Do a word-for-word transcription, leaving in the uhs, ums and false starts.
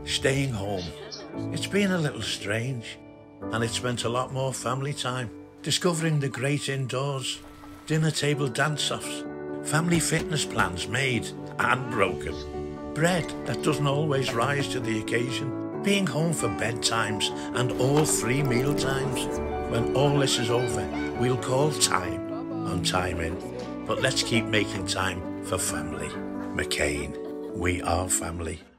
staying home. It's been a little strange, and it's meant a lot more family time, discovering the great indoors, dinner table dance-offs, family fitness plans made and broken, bread that doesn't always rise to the occasion, being home for bedtimes and all three meal times. When all this is over, we'll call time on time in, but let's keep making time for family. McCain, we are family.